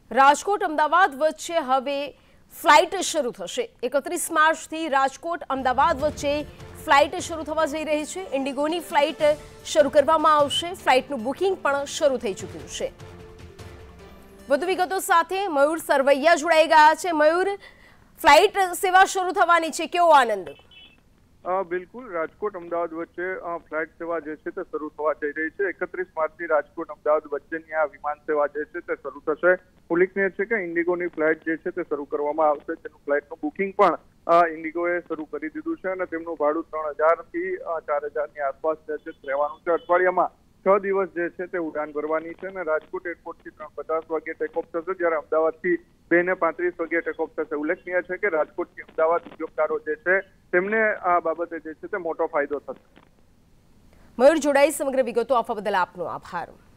રાજકોટ અમદાવાદ વચ્ચે હવે ફ્લાઇટ શરૂ થશે। 31 માર્ચથી રાજકોટ અમદાવાદ વચ્ચે ફ્લાઇટ શરૂ થવા જઈ રહી છે। ઇન્ડિગોની ફ્લાઇટ શરૂ કરવામાં આવશે। ફ્લાઇટનું બુકિંગ પણ શરૂ થઈ ચૂક્યું છે। વધુ વિગતો સાથે મયુર સરવૈયા જોડાઈ ગયા છે। મયુર, ફ્લાઇટ સેવા શરૂ થવાની છે, કેવો આનંદ? બિલકુલ, રાજકોટ અમદાવાદ વચ્ચે ફ્લાઇટ સેવા જે છે તે શરૂ થવા જઈ રહી છે। 31 માર્ચથી રાજકોટ અમદાવાદ વચ્ચેની આ વિમાન સેવા જે છે તે શરૂ થશે। ઉલ્લેખનીય છે કે ઇન્ડિગોની ફ્લાઇટ જે છે તે શરૂ કરવામાં આવશે। તેનું ફ્લાઇટનું બુકિંગ પણ ઇન્ડિગોએ શરૂ કરી દીધું છે અને તેમનું ભાડું 3000 થી 4000ની આસપાસ જે છે રહેવાનું છે। અઠવાડિયામાં 6 દિવસ જે છે તે ઉડાન ભરવાની છે અને રાજકોટ એરપોર્ટથી 3:50 વાગે ટેકઓફ થશે, જ્યારે અમદાવાદથી 2:35 વાગે ટેકઓફ થશે। ઉલ્લેખનીય છે કે રાજકોટથી અમદાવાદ ઉદ્યોગકારો જે છે તેમને આ બાબતે જે છે તે મોટો ફાયદો થશે। મયુર જોડાઈ સમગ્ર વિગતો આપવા બદલ આપનો આભાર।